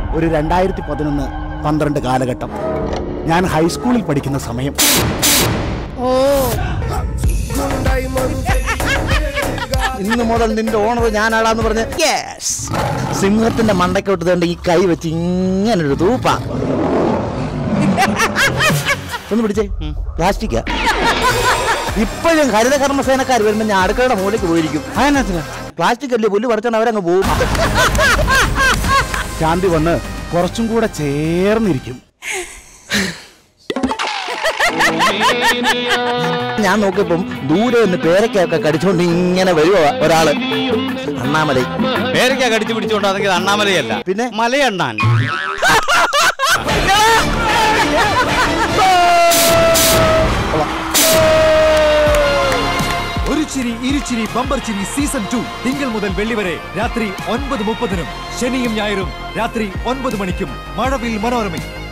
ഒരു 2011-12 കാലഘട്ടം. ഞാൻ ഹൈസ്കൂളിൽ പഠിക്കുന്ന സമയം. ഇന്ന് മുതൽ നിന്റെ ഓണർ ഞാനാടാന്ന് പറഞ്ഞ് സിംഹത്തിന്റെ മണ്ടയ്ക്കോട്ട് തേണ്ട ഈ കൈ വെച്ച് ഇങ്ങനൊരു തൂപ്പ ഒന്ന് പിടിച്ചേ. പ്ലാസ്റ്റിക്കാ. ഇപ്പോഴും ഹരിത കർമ്മസേനക്കാർ വരുമ്പോ ഞാൻ അടുക്കളയുടെ മൂലയ്ക്ക് പോയിരിക്കും. അതിനകത്തിന് പ്ലാസ്റ്റിക് അല്ലേ, പുല്ല് പറിച്ചാൽ അവരങ്ങ് പോകും. ശാന്തി വന്ന് കുറച്ചും കൂടെ ചേർന്നിരിക്കും. ഞാൻ നോക്കിയപ്പം ദൂരെ നിന്ന് പേരക്കൊക്കെ കടിച്ചോണ്ട് ഇങ്ങനെ വരുവോ ഒരാള്. അണ്ണാമലൈ. പേരക്ക കടിച്ചു പിടിച്ചോണ്ടാണെങ്കിൽ അണ്ണാമലയല്ല, പിന്നെ മലയണ്ണാൻ. ഒരു ചിരി ഇരുചിരി ബമ്പർ ചിരി സീസൺ 2 തിങ്കൾ മുതൽ വെള്ളി വരെ രാത്രി 9:30-നും ശനിയും ഞായറും രാത്രി 9 മണിക്കും മഴവിൽ മനോരമയിൽ.